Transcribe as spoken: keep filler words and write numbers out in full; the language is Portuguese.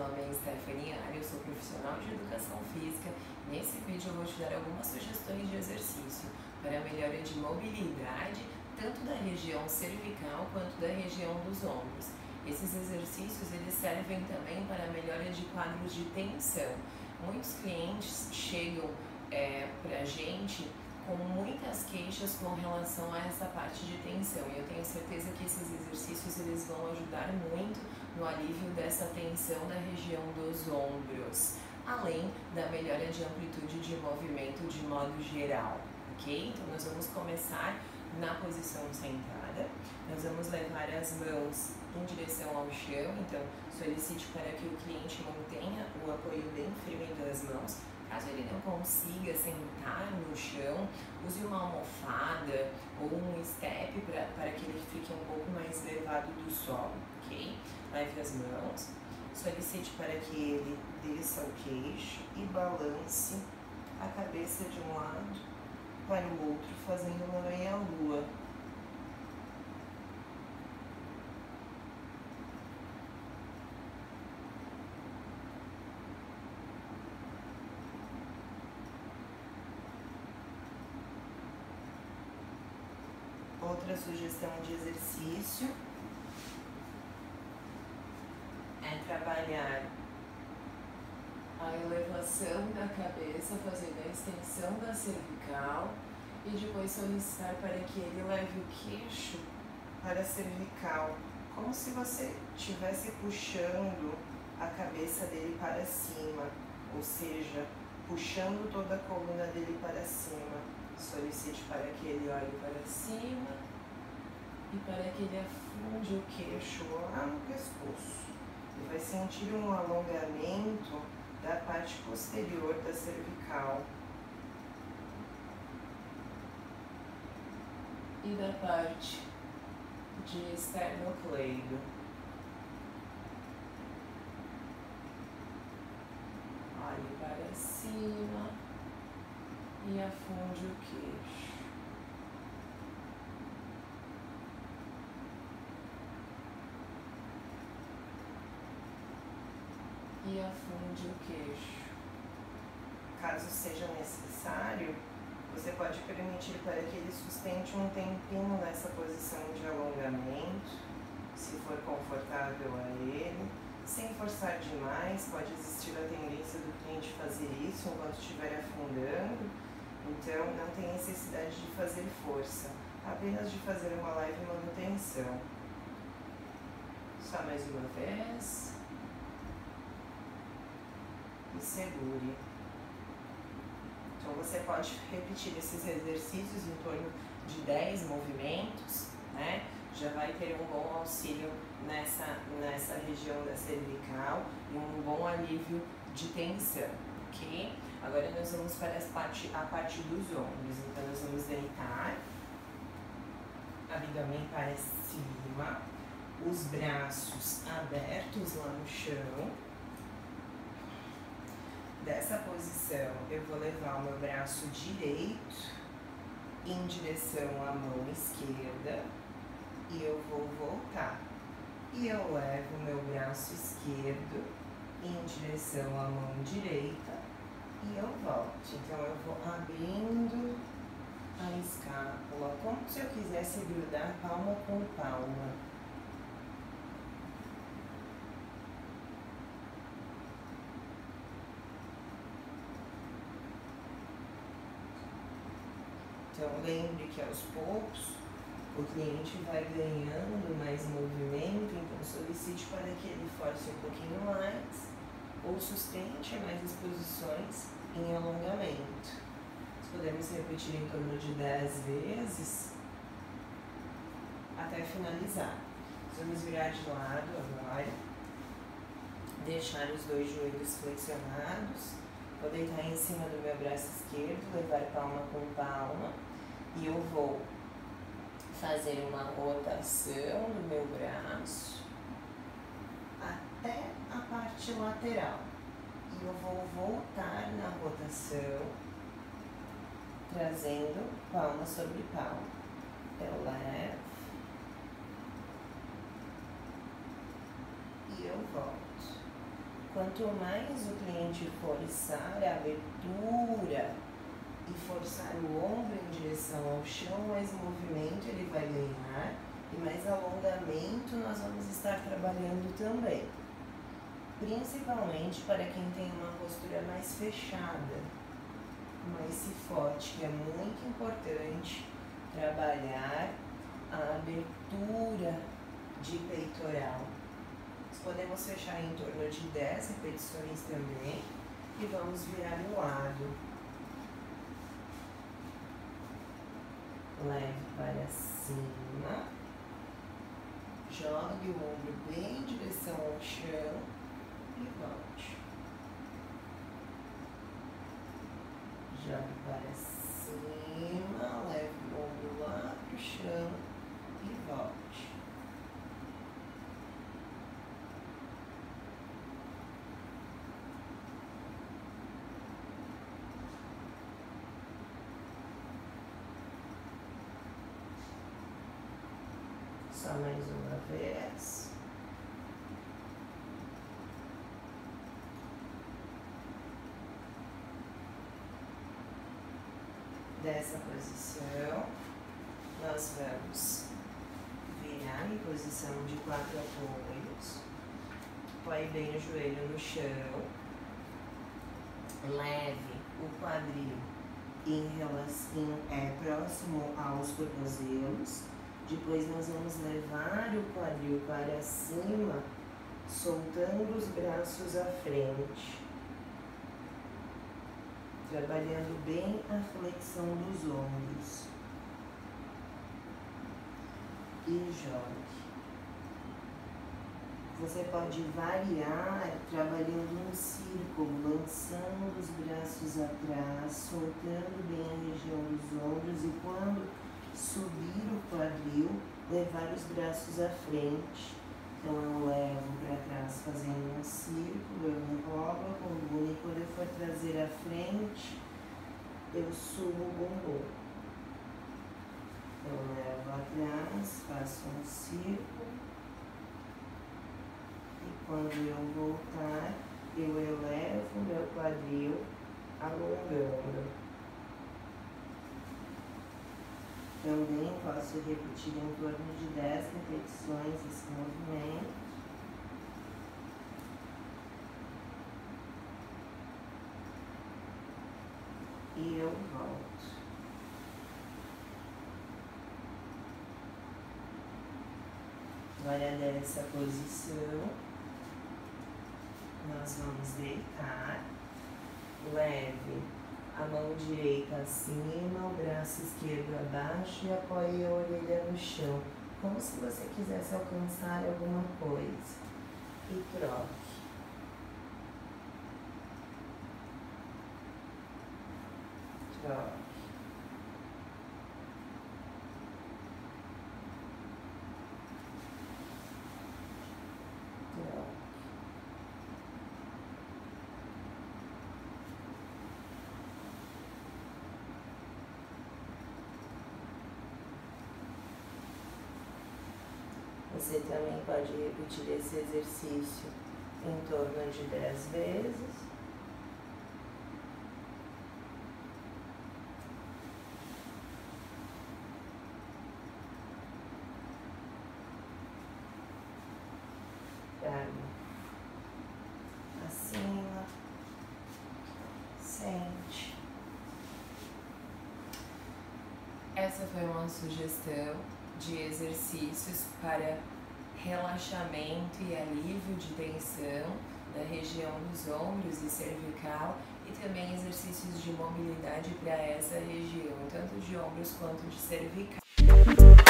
nome é Stephanie Ari, eu sou profissional de educação física. Nesse vídeo eu vou te dar algumas sugestões de exercício para a melhora de mobilidade, tanto da região cervical quanto da região dos ombros. Esses exercícios eles servem também para a melhora de quadros de tensão. Muitos clientes chegam é, para a gente com muitas queixas com relação a essa parte de tensão, e eu tenho certeza que esses exercícios eles vão ajudar muito no alívio dessa tensão da região dos ombros, além da melhora de amplitude de movimento de modo geral, ok? Então nós vamos começar na posição sentada, nós vamos levar as mãos em direção ao chão, então solicite para que o cliente mantenha o apoio bem firme das mãos. Caso ele não consiga sentar no chão, use uma almofada ou um step pra, para que ele fique um pouco mais elevado do solo, ok? Leve as mãos, solicite para que ele desça o queixo e balance a cabeça de um lado para o outro, fazendo uma meia-lua. Outra sugestão de exercício é trabalhar a elevação da cabeça, fazendo a extensão da cervical e depois solicitar para que ele leve o queixo para a cervical, como se você estivesse puxando a cabeça dele para cima, ou seja, puxando toda a coluna dele para cima. Solicite para que ele olhe para cima e para que ele afunde o queixo lá no pescoço. Ele vai sentir um alongamento da parte posterior da cervical e da parte de esternocleido. Olhe para cima e afunde o queixo. E afunde o queixo. Caso seja necessário, você pode permitir para que ele sustente um tempinho nessa posição de alongamento, se for confortável a ele, sem forçar demais. Pode existir a tendência do cliente fazer isso enquanto estiver afundando, então não tem necessidade de fazer força, apenas de fazer uma leve manutenção. Só mais uma vez. E segure. Então você pode repetir esses exercícios em torno de dez movimentos, né? Já vai ter um bom auxílio nessa, nessa região da cervical e um bom alívio de tensão, ok? Agora nós vamos para as parte, a parte dos ombros. Então nós vamos deitar, abdômen para cima, os braços abertos lá no chão. Dessa posição, eu vou levar o meu braço direito em direção à mão esquerda e eu vou voltar. E eu levo o meu braço esquerdo em direção à mão direita e eu volto. Então, eu vou abrindo a escápula, como se eu quisesse grudar palma com palma. Então, lembre que aos poucos o cliente vai ganhando mais movimento, então solicite para que ele force um pouquinho mais ou sustente mais as posições em alongamento. Nós podemos repetir em torno de dez vezes até finalizar. Vamos virar de lado agora, deixar os dois joelhos flexionados. Vou deitar em cima do meu braço esquerdo, levar palma com palma e eu vou fazer uma rotação do meu braço até a parte lateral. E eu vou voltar na rotação, trazendo palma sobre palma. Eu levo e eu volto. Quanto mais o cliente forçar a abertura e forçar o ombro em direção ao chão, mais movimento ele vai ganhar e mais alongamento nós vamos estar trabalhando também. Principalmente para quem tem uma postura mais fechada, mais cifote, que é muito importante trabalhar a abertura de peitoral. Nós podemos fechar em torno de dez repetições também e vamos virar o lado. Leve para cima, jogue o ombro bem em direção ao chão e volte. Jogue para cima, leve o ombro lá para o chão e volte. Só mais uma vez. Dessa posição, nós vamos virar em posição de quatro apoios. Põe bem o joelho no chão. Leve o quadril em relação, é, próximo aos tornozelos. Depois nós vamos levar o quadril para cima, soltando os braços à frente. Trabalhando bem a flexão dos ombros. E jogue. Você pode variar trabalhando um círculo, lançando os braços atrás, soltando bem a região dos ombros e quando subir o quadril, levar os braços à frente. Então eu levo para trás fazendo um círculo, eu enrolo a coluna e quando eu for trazer à frente, eu subo o bumbum. Eu levo atrás, faço um círculo e quando eu voltar, eu elevo o meu quadril alongando. Também posso repetir em torno de dez repetições esse movimento. E eu volto. Agora dessa posição, nós vamos deitar. Leve a mão direita acima, o braço esquerdo abaixo e apoie a orelha no chão, como se você quisesse alcançar alguma coisa. E troque. Troque. Troque. Você também pode repetir esse exercício em torno de dez vezes. Traga acima, sente. Essa foi uma sugestão de exercícios para relaxamento e alívio de tensão da região dos ombros e cervical e também exercícios de mobilidade para essa região, tanto de ombros quanto de cervical.